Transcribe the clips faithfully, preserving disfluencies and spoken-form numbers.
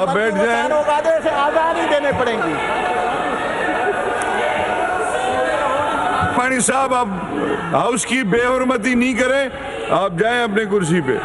आप बैठ जाएं। से आज़ादी देने पड़ेंगी। मानी साहब, आप हाउस की बेहरमती नहीं करें, आप जाएं अपने कुर्सी पे।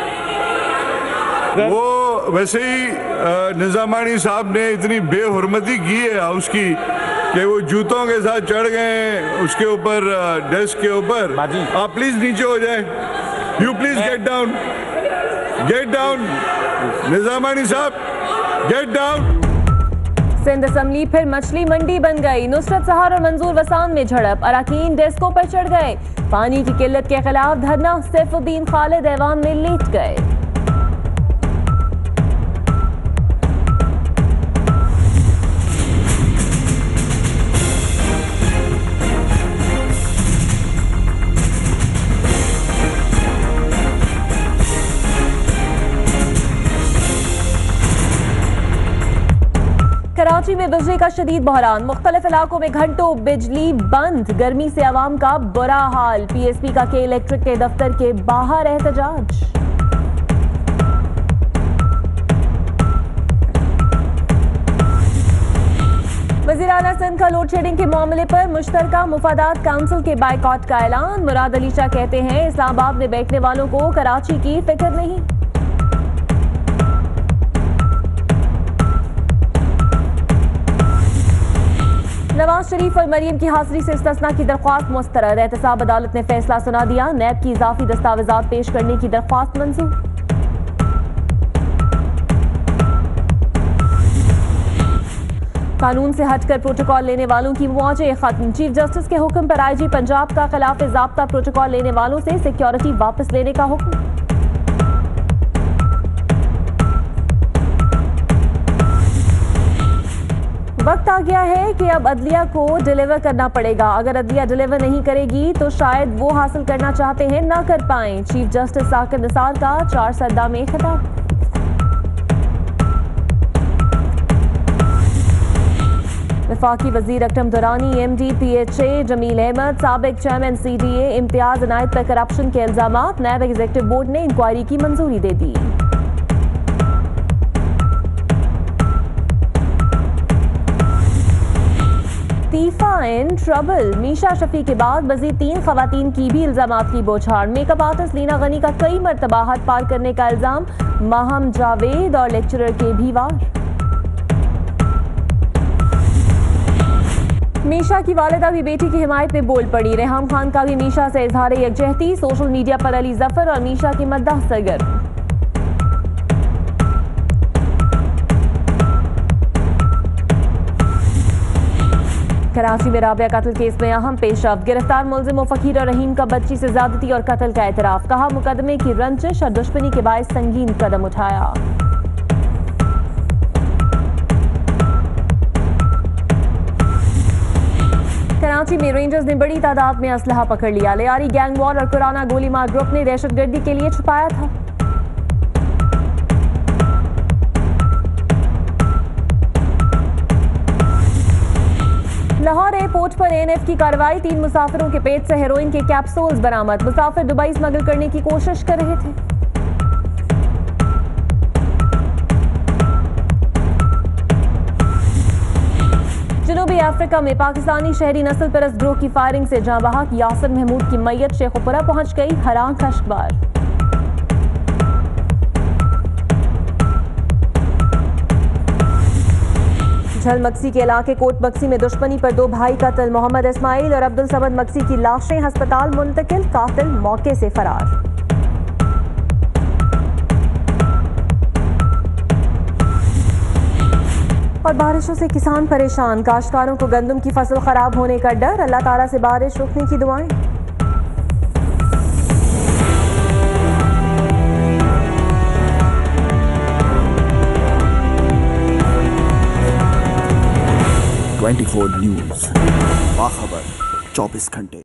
वो वैसे ही निजामानी साहब ने इतनी बेहरमती की है हाउस की कि वो जूतों के साथ चढ़ गए उसके ऊपर, डेस्क के ऊपर। आप प्लीज नीचे हो जाएं। You please get down, get down. Nizamani साहब, गेट डाउन। सिंध असम्बली फिर मछली मंडी बन गई। नुसरत सहार और मंजूर वसान में झड़प, अरकान डेस्कों पर चढ़ गए। पानी की किल्लत के खिलाफ धरना, सैफुद्दीन खालिद ऐवान में लेट गए। कराची में बिजली का शदीद बहरान, मुख्तलिफ इलाकों में घंटों बिजली बंद। गर्मी से आवाम का बुरा हाल। पीएसपी का के इलेक्ट्रिक के दफ्तर के बाहर एहतजाज। वज़ीर आला सिंध का लोड शेडिंग के मामले पर मुश्तरका मुफादात काउंसिल के बाइकॉट का ऐलान। मुराद अली शाह कहते हैं इस्लामाबाद में बैठने वालों को कराची की फिक्र नहीं। नवाज शरीफ और मरियम की हाजिरी से इस्तिस्ना की दरख्वास्त मुस्तरद। एहतसाब अदालत ने फैसला सुना दिया। नैब की इजाफी दस्तावेजात पेश करने की दरख्वास्त मंजूर। कानून से हटकर प्रोटोकॉल लेने वालों की मौजें खत्म। चीफ जस्टिस के हुक्म पर आईजी पंजाब का खिलाफ ज़ाब्ता प्रोटोकॉल लेने वालों से सिक्योरिटी वापस लेने का हुक्म। वक्त आ गया है कि अब अदलिया को डिलीवर करना पड़ेगा। अगर अदलिया डिलीवर नहीं करेगी तो शायद वो हासिल करना चाहते हैं ना कर पाएं। चीफ जस्टिस साकिब निसार का चार सद्दा में खिताब। वफाकी वजीर Akram Durrani, M D P H A Jameel Ahmad, साबिक chairman C D A Imtiaz Inayat पर करप्शन के इल्जामात। नैब एग्जीक्यूटिव बोर्ड ने इंक्वायरी की मंजूरी दे दी। तीफा इन ट्रबल, मीशा शफी के बाद मजीद तीन खवातीन की भी इल्जामात की बौछार। मेकअप आर्टिस्ट लीना गनी का कई मरतबा हद पार करने का इल्जाम। माहम जावेद और लेक्चरर के भी वार। मीशा की वालिदा भी बेटी की हिमायत में बोल पड़ी। रेहाम खान का भी मीशा से इजहार यकजहती। सोशल मीडिया पर अली जफर और मीशा की मद्दाह सरगर्म। कराची में राबिया कत्ल केस में अहम पेशरफ्त। गिरफ्तार मुलजिम फकीर और रहीम का बच्ची से ज्यादती और कत्ल का एतराफ। कहा मुकदमे की रंजिश और दुश्मनी के बायस संगीन कदम उठाया। कराची में रेंजर्स ने बड़ी तादाद में असलहा पकड़ लिया। लियारी गैंग वॉर और पुराना गोलीमार ग्रुप ने दहशतगर्दी के लिए छुपाया था। लाहौर एयरपोर्ट पर ए एन एफ की कार्रवाई। तीन मुसाफिरों के पेट से हेरोइन के कैप्सूल्स बरामद। मुसाफिर दुबई स्मगल करने की कोशिश कर रहे थे। जनूबी अफ्रीका में पाकिस्तानी शहरी नस्ल परस्त ग्रोह की फायरिंग से जाँ बहक यासिर महमूद की मैयत शेखुपुरा पहुंच गई। हराम कश्तबार। झल मक्सी के इलाके कोट बक्सी में दुश्मनी पर दो भाई कत्ल। मोहम्मद इस्माइल और अब्दुल समद मक्सी की लाशें अस्पताल मुंतकिल। कातिल मौके से फरार। और बारिशों से किसान परेशान। काश्तकारों को गंदम की फसल खराब होने का डर। अल्लाह ताला से बारिश रुकने की दुआएं। चौबीस न्यूज़, बाखबर चौबीस घंटे।